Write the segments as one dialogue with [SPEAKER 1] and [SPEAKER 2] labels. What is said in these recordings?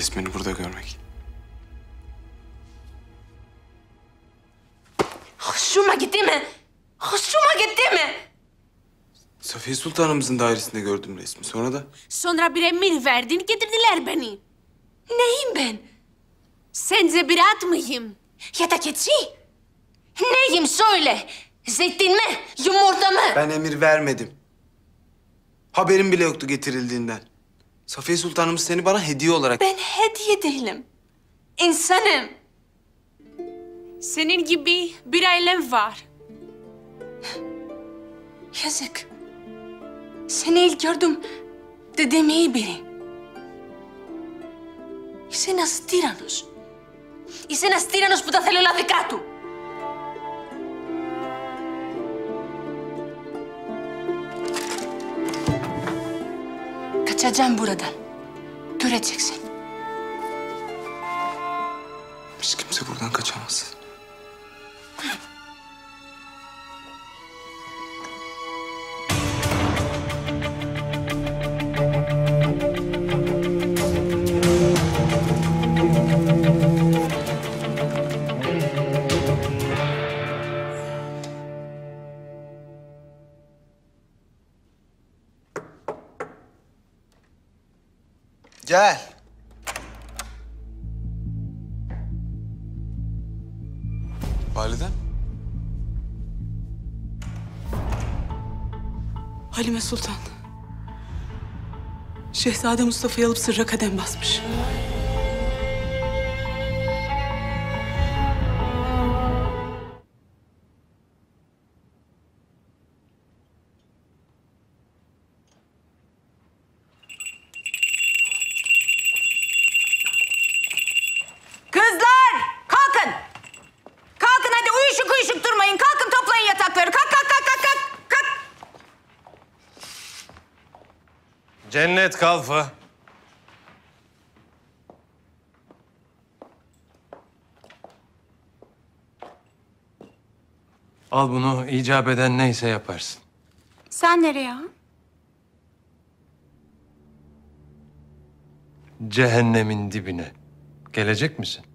[SPEAKER 1] resmini burada görmek.
[SPEAKER 2] Hoşuma gitti mi? Hoşuma gitti mi?
[SPEAKER 1] Safiye Sultanımızın dairesinde gördüm resmi. Sonra da
[SPEAKER 2] Sonra bir emir verdin, getirdiler beni. Neyim ben? Sence bir at mıyım? Ya da keçi? Neyim söyle? Zeytin mi? Yumurta mı?
[SPEAKER 1] ben emir vermedim. Haberim bile yoktu getirildiğinden. Safiye Sultanımız seni bana hediye olarak...
[SPEAKER 2] Ben hediye değilim. İnsanım. Senin gibi bir ailem var. Yazık. Seni ilk gördüm dediğim iyi biri. Είσαι ένας τύραννος. Είσαι ένας τύραννος που τα θέλει όλα δικά του. Kaçacağım buradan. Göreceksin.
[SPEAKER 1] Hiç kimse buradan kaçamaz. Gel. Validem.
[SPEAKER 3] Halime Sultan. Şehzade Mustafa'yı alıp sırra kadem basmış.
[SPEAKER 4] Kızlar! Kalkın! Kalkın hadi uyuşuk durmayın. Kalkın toplayın yatakları. Kalk.
[SPEAKER 5] Cennet kalfa. Al bunu, icap eden neyse yaparsın.
[SPEAKER 4] Sen nereye ha?
[SPEAKER 5] Cehennemin dibine. Gelecek misin?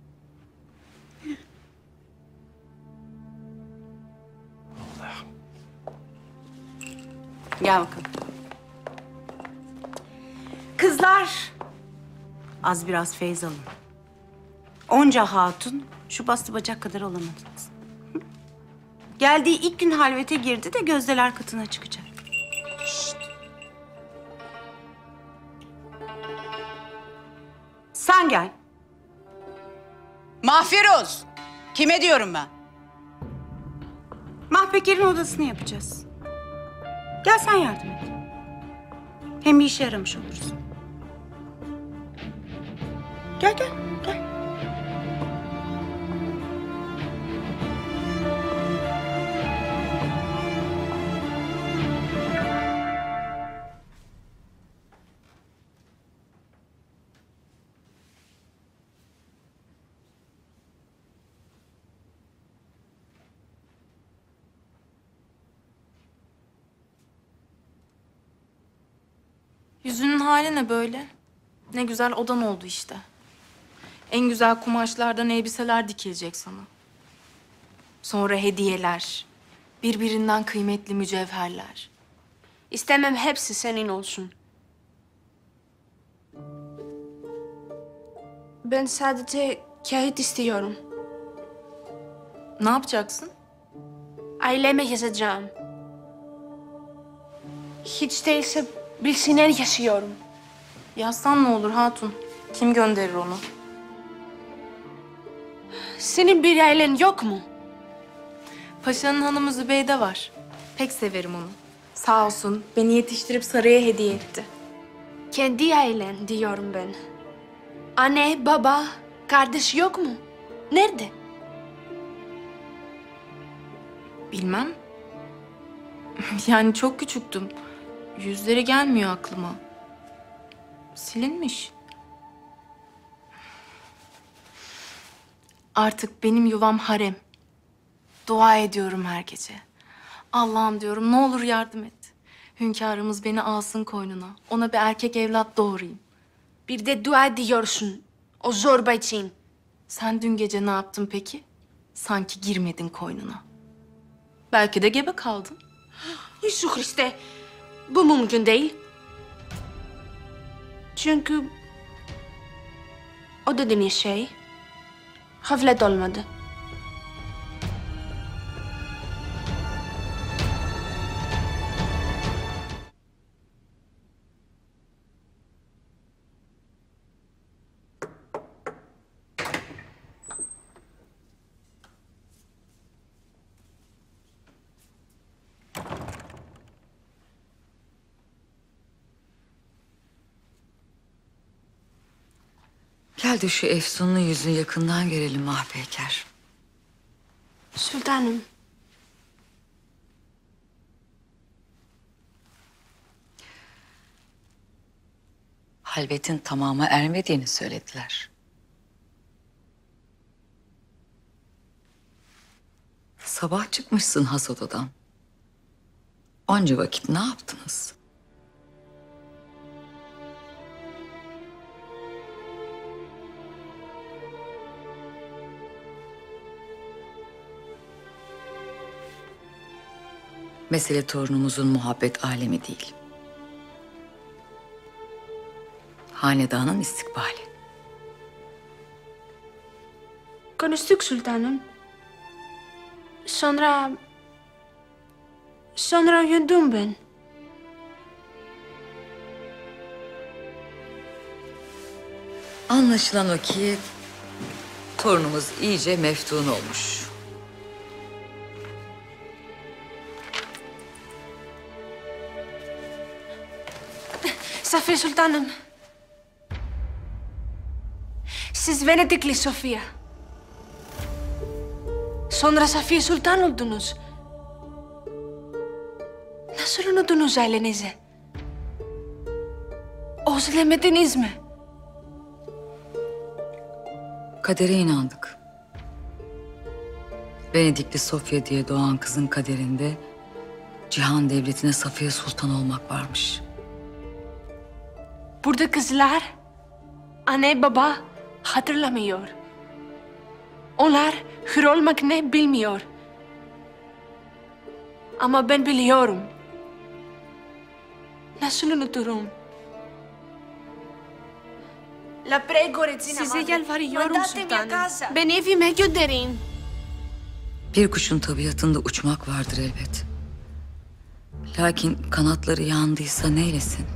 [SPEAKER 5] Allah'ım.
[SPEAKER 4] Gel bakalım. Kızlar, az biraz feyz alın. Onca hatun şu bastı bacak kadar olamadınız. Hı? Geldiği ilk gün halvete girdi de gözdeler katına çıkacak. Şşt. Sen gel.
[SPEAKER 6] Mahfiroz! Kime diyorum ben?
[SPEAKER 4] Mahpeker'in odasını yapacağız. Gel sen yardım et. Hem bir işe yaramış oluruz. Gel.
[SPEAKER 7] Yüzünün hali ne böyle? Ne güzel odan oldu işte. En güzel kumaşlardan elbiseler dikilecek sana. Sonra hediyeler, birbirinden kıymetli mücevherler.
[SPEAKER 2] İstemem hepsi senin olsun. Ben sadece kağıt istiyorum.
[SPEAKER 7] Ne yapacaksın?
[SPEAKER 2] Aileme yazacağım. Hiç değilse bilsinler yaşıyorum.
[SPEAKER 7] Yazsan ne olur hatun? Kim gönderir onu?
[SPEAKER 2] Senin bir ailen yok mu?
[SPEAKER 7] Paşanın hanımı Zübeyde var. Pek severim onu. Sağ olsun beni yetiştirip saraya hediye etti.
[SPEAKER 2] Kendi ailen diyorum ben. Anne, baba, kardeş yok mu? Nerede?
[SPEAKER 7] Bilmem. Yani çok küçüktüm. Yüzleri gelmiyor aklıma. Silinmiş. Artık benim yuvam harem. Dua ediyorum her gece. Allah'ım diyorum ne olur yardım et. Hünkârımız beni alsın koynuna. Ona bir erkek evlat doğurayım.
[SPEAKER 2] Bir de dua ediyorsun o zorba için.
[SPEAKER 7] Sen dün gece ne yaptın peki? Sanki girmedin koynuna. Belki de gebe kaldın.
[SPEAKER 2] Yusuf Christe, bu mümkün değil. Çünkü o dediğiniz şey haflet olmadı.
[SPEAKER 8] Gel de şu Efsun'un yüzünü yakından görelim Mahpeyker.
[SPEAKER 2] Sultanım,
[SPEAKER 8] Halvetin tamama ermediğini söylediler. Sabah çıkmışsın has odadan. Onca vakit ne yaptınız? Mesele torunumuzun muhabbet alemi değil. Hanedanın istikbali.
[SPEAKER 2] konuştuk sultanım. Sonra uyudum ben.
[SPEAKER 8] Anlaşılan o ki torunumuz iyice meftun olmuş.
[SPEAKER 2] Safiye Sultanım. Siz Venedikli Sofia. Sonra Safiye Sultan oldunuz. Nasıl unuttunuz ailenizi? Özlemediniz mi?
[SPEAKER 8] Kadere inandık. Venedikli Sofya diye doğan kızın kaderinde Cihan Devleti'ne Safiye Sultan olmak varmış.
[SPEAKER 2] Burada kızlar anne baba hatırlamıyor. Onlar hür olmak ne bilmiyor. Ama ben biliyorum. Nasıl unuturum? Size yalvarıyorum sultanım. Beni evime gönderin.
[SPEAKER 8] Bir kuşun tabiatında uçmak vardır elbet. Lakin kanatları yandıysa neylesin?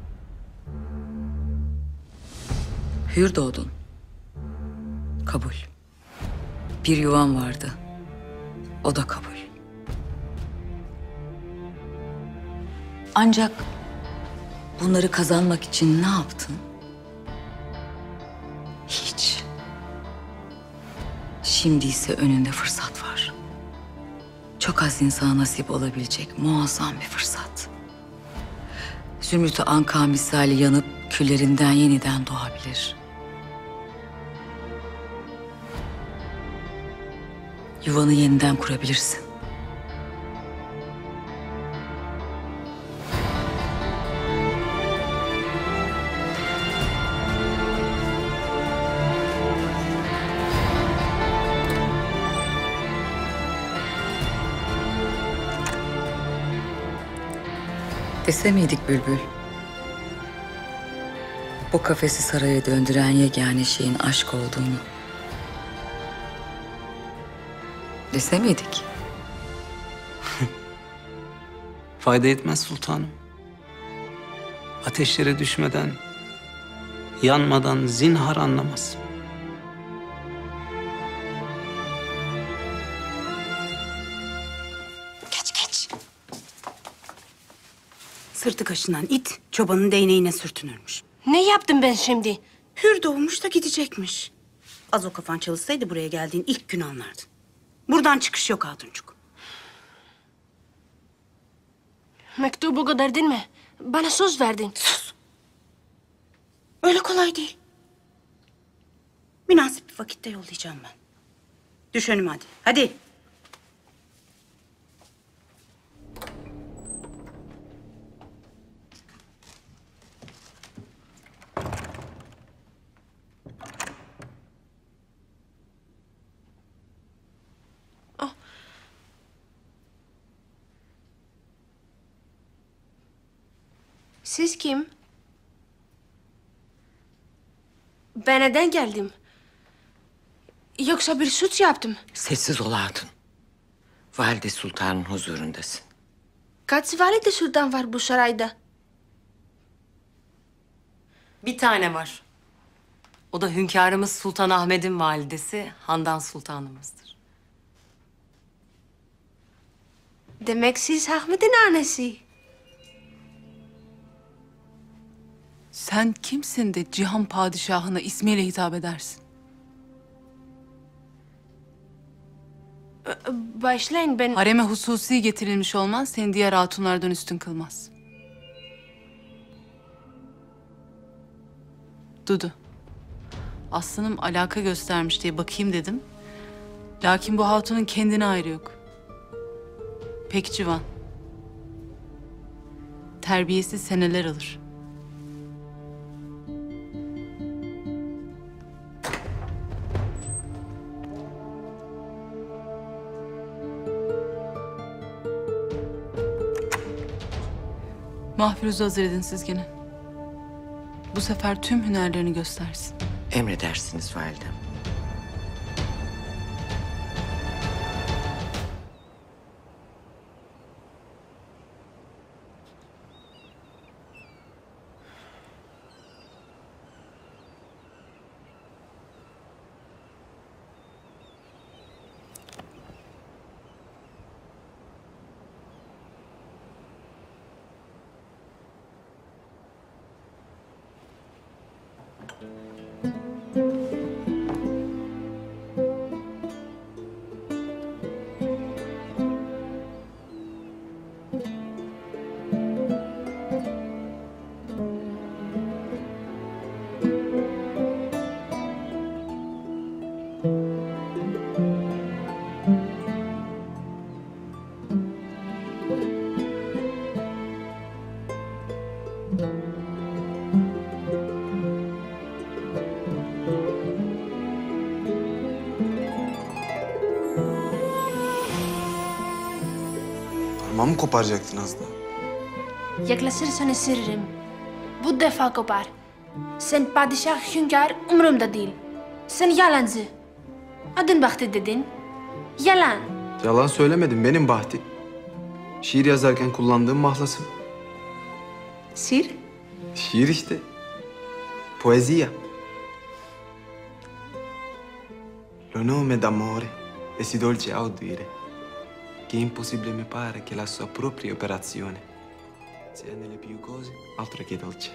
[SPEAKER 8] Hür doğdun. Kabul. Bir yuvan vardı. O da kabul. Ancak bunları kazanmak için ne yaptın? Hiç. Şimdi ise önünde fırsat var. Çok az insana nasip olabilecek muazzam bir fırsat. Zümrüt-ü Anka misali yanıp küllerinden yeniden doğabilir. Yuvanı yeniden kurabilirsin. Dese miydik Bülbül? Bu kafesi saraya döndüren yegane şeyin aşk olduğunu. Dese miydik?
[SPEAKER 1] Fayda etmez sultanım. Ateşlere düşmeden, yanmadan zinhar anlamaz.
[SPEAKER 4] Sırtı kaşınan it çobanın değneğine sürtünürmüş.
[SPEAKER 2] Ne yaptım ben şimdi?
[SPEAKER 4] Hür doğmuş da gidecekmiş. Az o kafan çalışsaydı buraya geldiğin ilk gün anlardın. Buradan çıkış yok hatuncuk.
[SPEAKER 2] Mektubu gönderdin mi? Bana söz verdin.
[SPEAKER 4] Öyle kolay değil. Münasip bir vakitte yollayacağım ben. Düş önüme hadi. Hadi.
[SPEAKER 2] Siz kim? Ben neden geldim? Yoksa bir suç yaptım.
[SPEAKER 9] Sessiz ol hatun. Valide Sultan'ın huzurundasın.
[SPEAKER 2] Kaç valide sultan var bu sarayda?
[SPEAKER 8] Bir tane var. O da hünkârımız Sultan Ahmet'in validesi Handan Sultanımızdır.
[SPEAKER 2] Demek siz Ahmet'in annesi.
[SPEAKER 3] Sen kimsin de Cihan Padişahı'na ismiyle hitap edersin?
[SPEAKER 2] Başlayın ben...
[SPEAKER 3] Hareme hususi getirilmiş olman seni diğer hatunlardan üstün kılmaz. Dudu. Aslanım alaka göstermiş diye bakayım dedim. Lakin bu hatunun kendine ayrı yok. Pek civan. Terbiyesi seneler alır. Mahfuz'u hazır edin siz gene. Bu sefer tüm hünerlerini göstersin.
[SPEAKER 9] Emredersiniz validem.
[SPEAKER 1] Parmağımı koparacaktın az daha.
[SPEAKER 2] Yaklaşırsan ısırırım. Bu defa kopar. Sen padişah hünkâr umurumda değil. Sen yalancı. Adın Bahtı dedin. Yalan.
[SPEAKER 1] Yalan söylemedim, benim Bahti. Şiir yazarken kullandığım mahlasım.
[SPEAKER 2] Sir?
[SPEAKER 1] Şiir işte. Poesia. Lo nome d'amore è si dolce a udire che impossibile mi pare che la sua propria operazione sia nelle più cose altro che dolce.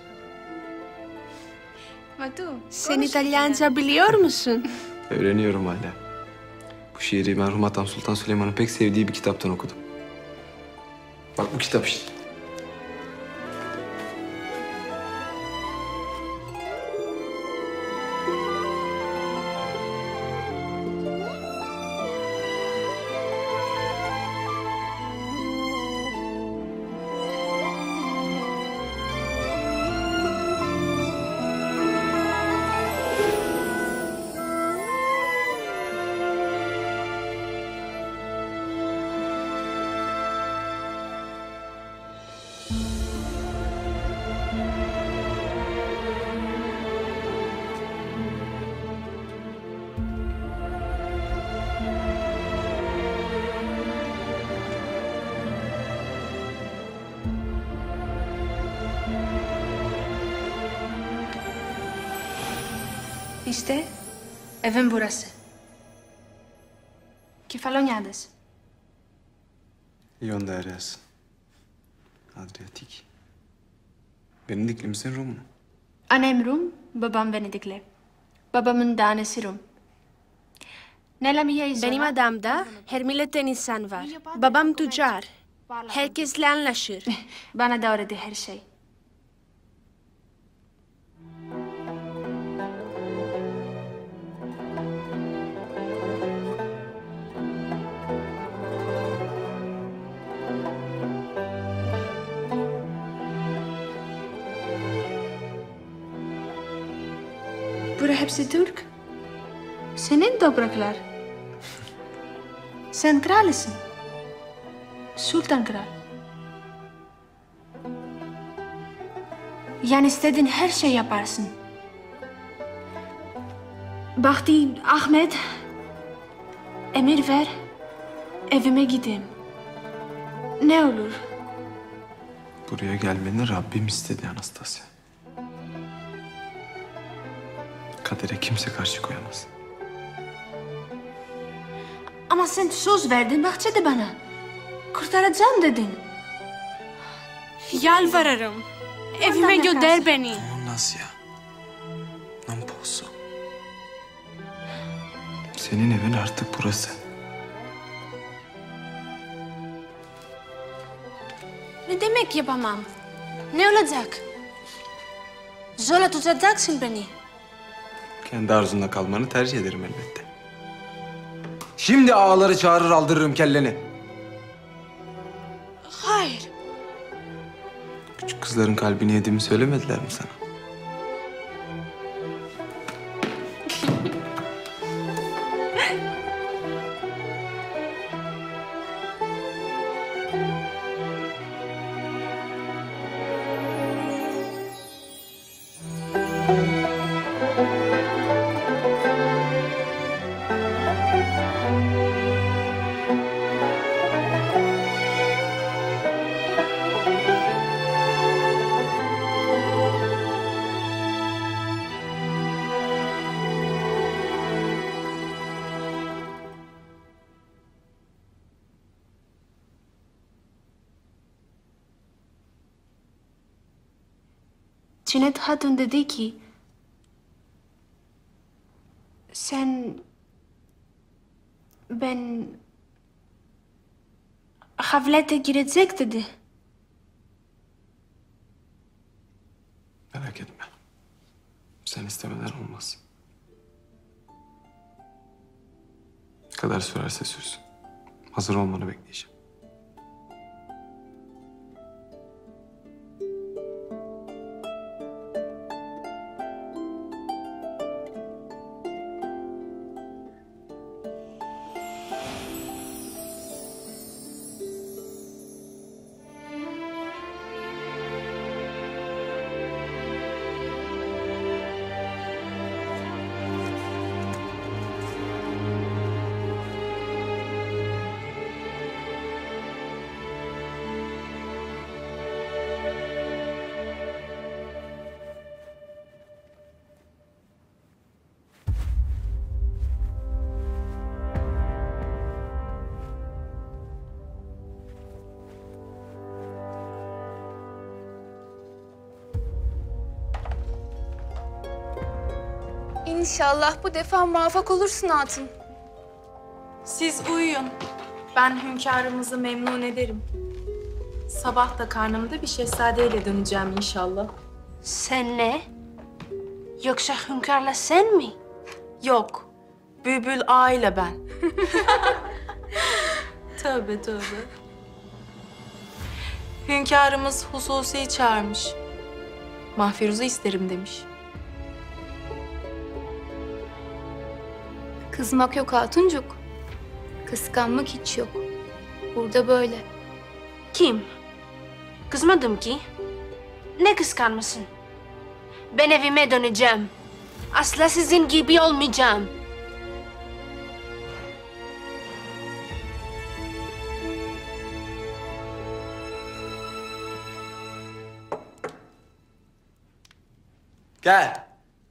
[SPEAKER 2] Sen İtalyanca biliyor musun?
[SPEAKER 1] Öğreniyorum hala. Bu şiiri merhum Hatem Sultan Süleyman'ın pek sevdiği bir kitaptan okudum. Bak bu kitap işte.
[SPEAKER 2] İşte evim burası. Kefalonya'dasın.
[SPEAKER 1] Ion Darius. Adriyatik. Venedikli misin, Rum mu?
[SPEAKER 2] Annem Rum, babam Venedikli. Babamın da annesi Rum. Benim adamda her milletten insan var. Babam tüccar. Herkesle anlaşır. Bana da öğretti her şey. Bura hepsi Türk. Senin topraklar. Sen kralısın. Sultan kral. Yani istediğin her şey yaparsın. Bahtı, Ahmet, emir ver, evime gideyim. Ne olur?
[SPEAKER 1] Buraya gelmeni Rabbim istedi Anastasia. Kadere kimse karşı koyamaz.
[SPEAKER 2] Ama sen söz verdin bahçede bana. Kurtaracağım dedin. Yalvarırım. Evime gönder beni.
[SPEAKER 1] No, Nasya. Non posso. Senin evin artık burası.
[SPEAKER 2] Ne demek yapamam? Ne olacak? Zorla tutacaksın beni.
[SPEAKER 1] Kendi arzunda kalmanı tercih ederim elbette. Şimdi ağaları çağırır aldırırım kelleni.
[SPEAKER 2] Hayır.
[SPEAKER 1] Küçük kızların kalbini yediğimi söylemediler mi sana?
[SPEAKER 2] Cüneyt Hatun dedi ki... Sen... Ben... Havlete girecek dedi.
[SPEAKER 1] Merak etme. Sen istemeden olmaz. Ne kadar sürerse sürsün. Hazır olmanı bekleyeceğim.
[SPEAKER 7] İnşallah bu defa muvaffak olursun hatun. Siz uyuyun. Ben hünkârımızı memnun ederim. Sabah da karnımda bir şehzadeyle döneceğim inşallah.
[SPEAKER 2] Sen ne? Yoksa hünkârla sen mi?
[SPEAKER 7] Yok. Bülbül Ağa ile ben. Tövbe tövbe. Hünkârımız Hususi'yi çağırmış. Mahfiruz'u isterim demiş.
[SPEAKER 10] Kızmak yok hatuncuk. Kıskanmak hiç yok. Burada böyle.
[SPEAKER 2] Kim? Kızmadım ki. Ne kıskanmasın? Ben evime döneceğim. Asla sizin gibi olmayacağım.
[SPEAKER 1] Gel.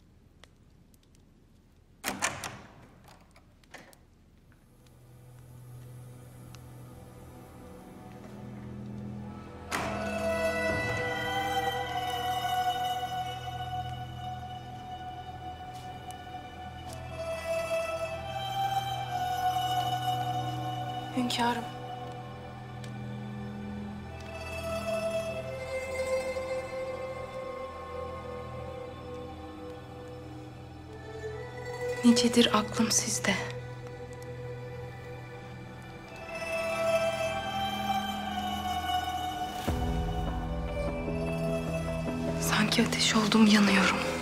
[SPEAKER 7] Hünkârım. Nicedir aklım sizde. Sanki ateş oldum, yanıyorum.